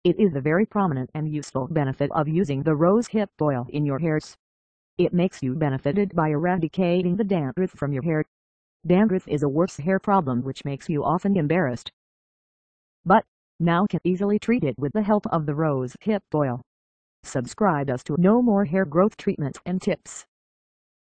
It is a very prominent and useful benefit of using the rose hip oil in your hairs. It makes you benefited by eradicating the dandruff from your hair. Dandruff is a worse hair problem which makes you often embarrassed, but now can easily treat it with the help of the rose hip oil. Subscribe us to know more hair growth treatments and tips.